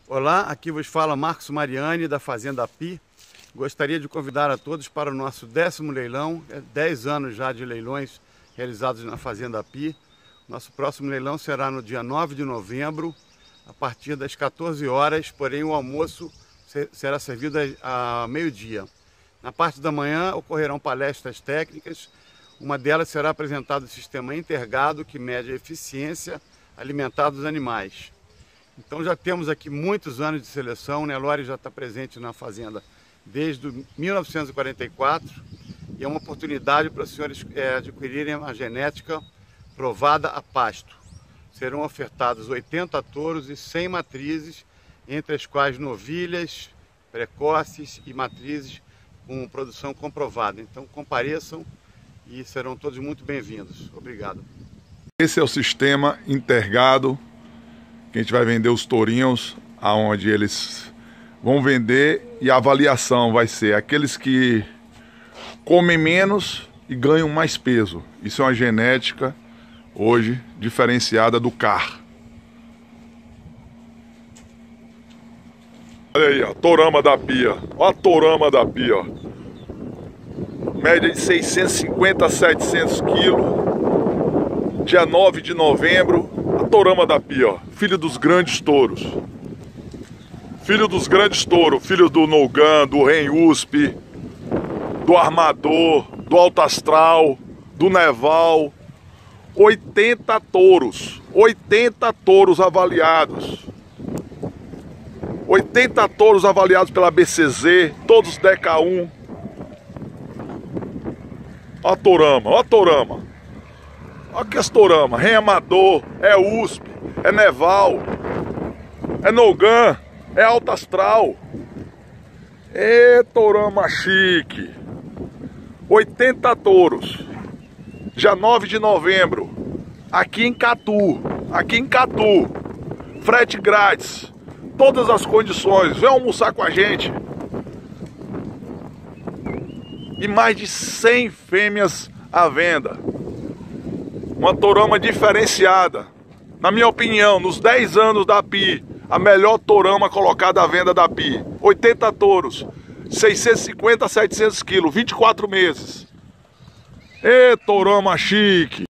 Olá, aqui vos fala Marcos Mariani da Fazenda Api. Gostaria de convidar a todos para o nosso 10º leilão, 10 anos já de leilões realizados na Fazenda Api. Nosso próximo leilão será no dia 9 de novembro, a partir das 14 horas, porém o almoço será servido a meio-dia. Na parte da manhã ocorrerão palestras técnicas, uma delas será apresentado o sistema Intergado, que mede a eficiência alimentar dos animais. Então já temos aqui muitos anos de seleção, o Nelore já está presente na fazenda desde 1944 e é uma oportunidade para os senhores adquirirem uma genética provada a pasto. Serão ofertados 80 touros e 100 matrizes, entre as quais novilhas, precoces e matrizes com produção comprovada. Então compareçam e serão todos muito bem-vindos. Obrigado. Esse é o sistema Intergado, que a gente vai vender os tourinhos, aonde eles vão vender, e a avaliação vai ser aqueles que comem menos e ganham mais peso. Isso é uma genética hoje diferenciada do CAR. Olha aí, ó, tourama da Pia. Olha a tourama da Pia, ó. Média de 650 a 700 quilos. Dia 9 de novembro, a tourama da Pia, ó. Filho dos grandes touros. Filho dos grandes touros. Filho do Nogan, do Ren USP, do Armador, do Alto Astral, do Neval. 80 touros. 80 touros avaliados. 80 touros avaliados pela BCZ, todos DK1. Ó a tourama, ó a tourama. Olha que as tourama, Ren Amador, é USP, é Neval, é Nogan, é Alto Astral. É tourama chique. 80 touros. Dia 9 de novembro, aqui em Catu, frete grátis, todas as condições, vem almoçar com a gente. E mais de 100 fêmeas à venda. Uma tourama diferenciada. Na minha opinião, nos 10 anos da Api, a melhor tourama colocada à venda da Api. 80 touros, 650 a 700 quilos, 24 meses. Ê, tourama chique!